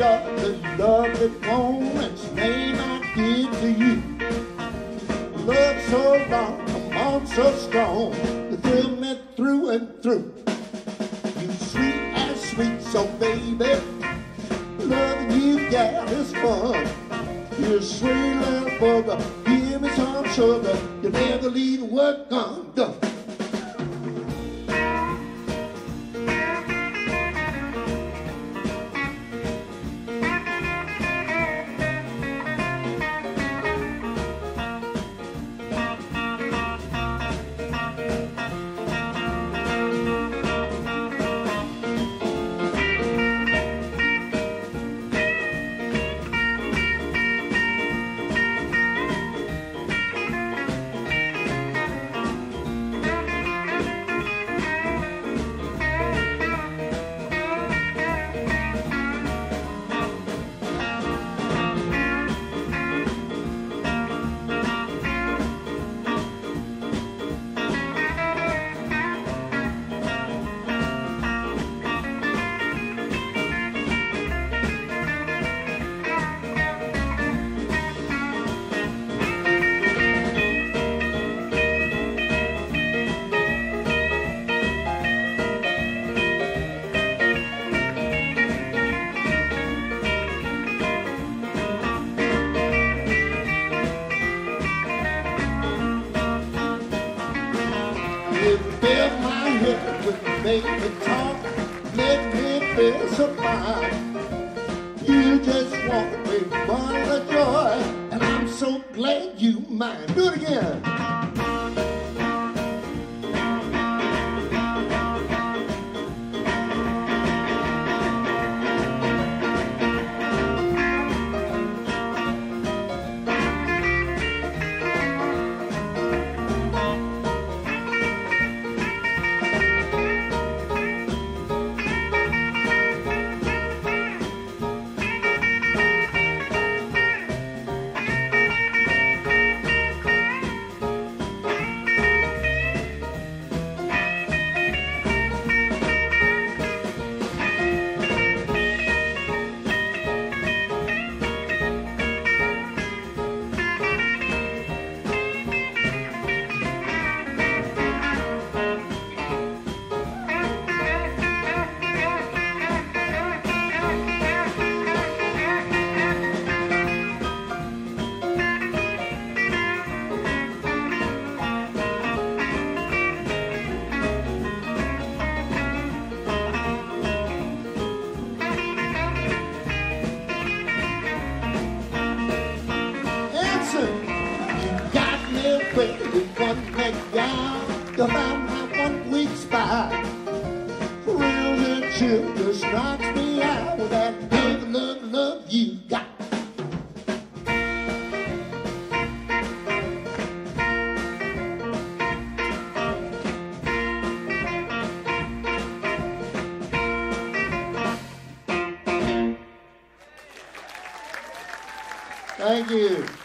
start this lovely moment's name I give to you. Love so long, come on so strong, you thrill me through and through. You sweet as sweet, so baby, loving you, gal, is fun. You're a sweet little bugger, give me some sugar, you never leave the work undone. You fill my head with baby talk, make me feel so fine. You just want me fun of joy, and I'm so glad you mine. Do it again. Baby, one neck down, cause I'm my 1 week spy. Real good chill just knocks me out with that big love you got. Thank you.